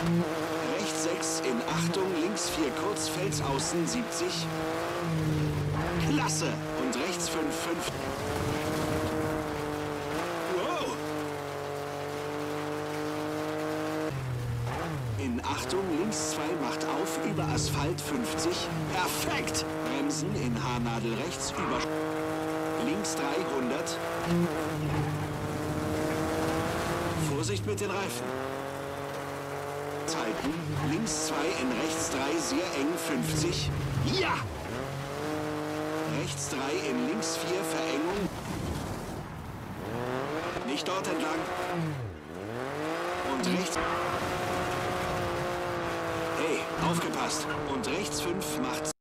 Rechts 6 in Achtung, links 4 kurz, Felsaußen 70. Klasse! Und rechts 5, 5. Wow! In Achtung, links 2 macht auf, über Asphalt 50. Perfekt! Bremsen in Haarnadel rechts, über links 300. Vorsicht mit den Reifen. Zeiten, links 2 in rechts 3, sehr eng 50. Ja! Rechts 3 in links 4, Verengung. Nicht dort entlang. Und rechts. Hey, aufgepasst. Und rechts 5 macht